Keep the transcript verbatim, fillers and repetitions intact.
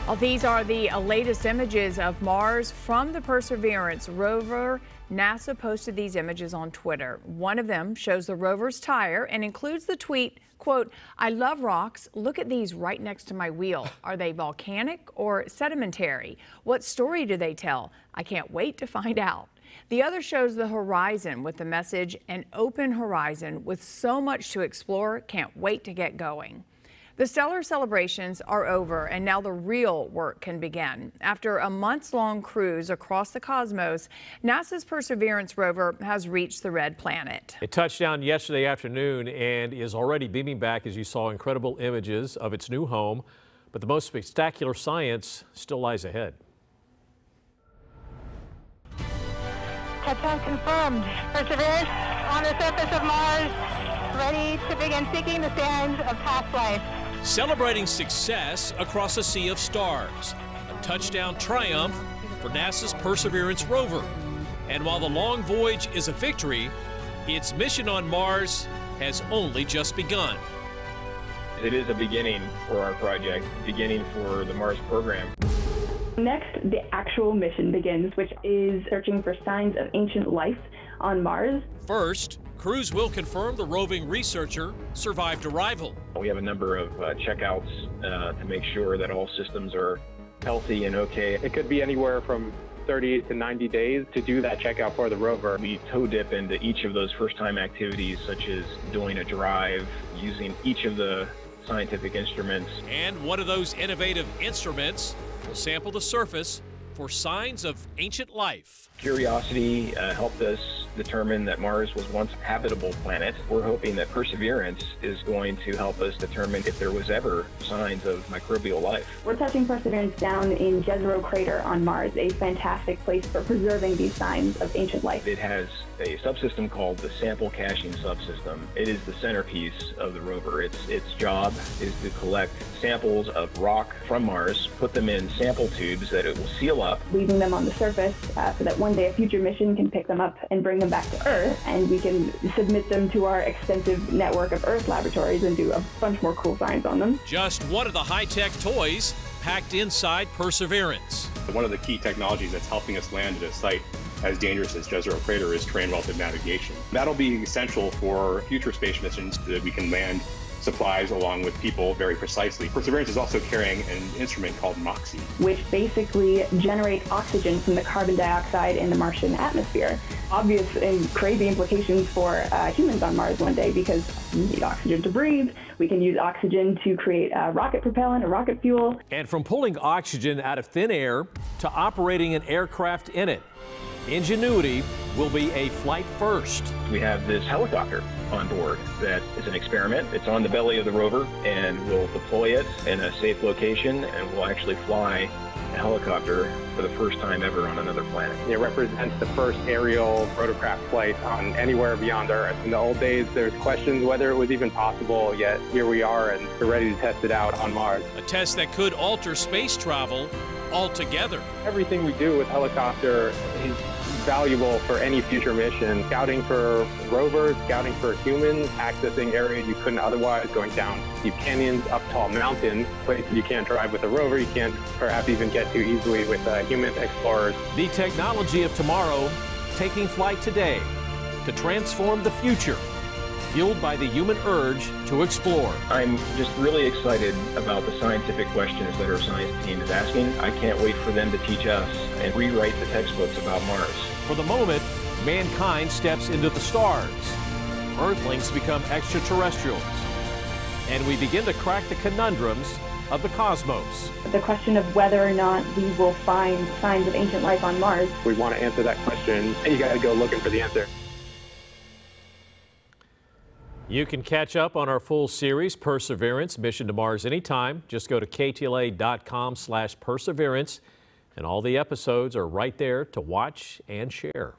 Well, these are the latest images of Mars from the Perseverance rover. NASA posted these images on Twitter. One of them shows the rover's tire and includes the tweet, quote, "I love rocks. Look at these right next to my wheel. Are they volcanic or sedimentary? What story do they tell? I can't wait to find out." The other shows the horizon with the message, "An open horizon with so much to explore. Can't wait to get going." The stellar celebrations are over, and now the real work can begin. After a months-long cruise across the cosmos, NASA's Perseverance rover has reached the red planet. It touched down yesterday afternoon and is already beaming back, as you saw, incredible images of its new home. But the most spectacular science still lies ahead. Touchdown confirmed. Perseverance on the surface of Mars, ready to begin seeking the sands of past life. Celebrating success across a sea of stars. A touchdown triumph for NASA's Perseverance rover. And while the long voyage is a victory, its mission on Mars has only just begun. It is a beginning for our project, beginning for the Mars program. Next, the actual mission begins, which is searching for signs of ancient life on Mars. First, crews will confirm the roving researcher survived arrival. We have a number of uh, checkouts uh, to make sure that all systems are healthy and okay. It could be anywhere from thirty to ninety days to do that checkout for the rover. We toe dip into each of those first-time activities, such as doing a drive, using each of the scientific instruments. And one of those innovative instruments will sample the surface for signs of ancient life. Curiosity uh, helped us determine that Mars was once a habitable planet. We're hoping that Perseverance is going to help us determine if there was ever signs of microbial life. We're touching Perseverance down in Jezero Crater on Mars, a fantastic place for preserving these signs of ancient life. It has a subsystem called the sample caching subsystem. It is the centerpiece of the rover. Its, its job is to collect samples of rock from Mars, put them in sample tubes that it will seal up, leaving them on the surface uh, so that one day a future mission can pick them up and bring them back to Earth, and we can submit them to our extensive network of Earth laboratories and do a bunch more cool science on them. Just one of the high-tech toys packed inside Perseverance. One of the key technologies that's helping us land at a site as dangerous as Jezero Crater is terrain relative navigation. That'll be essential for future space missions so that we can land supplies along with people very precisely. Perseverance is also carrying an instrument called MOXIE, which basically generates oxygen from the carbon dioxide in the Martian atmosphere. Obvious and crazy implications for uh, humans on Mars one day, because we need oxygen to breathe. We can use oxygen to create uh, rocket propellant or rocket fuel. And from pulling oxygen out of thin air to operating an aircraft in it, ingenuity will be a flight first. We have this helicopter on board that is an experiment. It's on the belly of the rover, and we'll deploy it in a safe location, and we'll actually fly a helicopter for the first time ever on another planet. It represents the first aerial rotorcraft flight on anywhere beyond Earth. In the old days, there's questions whether it was even possible, yet here we are, and we're ready to test it out on Mars. A test that could alter space travel altogether. Everything we do with helicopter is valuable for any future mission. Scouting for rovers, scouting for humans, accessing areas you couldn't otherwise, going down deep canyons, up tall mountains, places you can't drive with a rover, you can't perhaps even get to easily with uh, human explorers. The technology of tomorrow taking flight today to transform the future, fueled by the human urge to explore. I'm just really excited about the scientific questions that our science team is asking. I can't wait for them to teach us and rewrite the textbooks about Mars. For the moment, mankind steps into the stars. Earthlings become extraterrestrials. And we begin to crack the conundrums of the cosmos. The question of whether or not we will find signs of ancient life on Mars. We want to answer that question, and you got to go looking for the answer. You can catch up on our full series, Perseverance, Mission to Mars, anytime. Just go to K T L A dot com slash perseverance, and all the episodes are right there to watch and share.